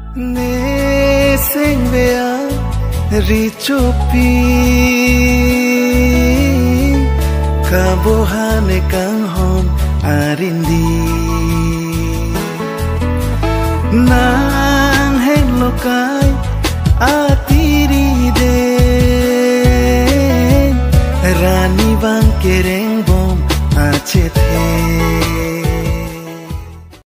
Ne sengvea richopi kabohane kang hom arindi nang heng lokai atiri de rani bang kereng bom ache the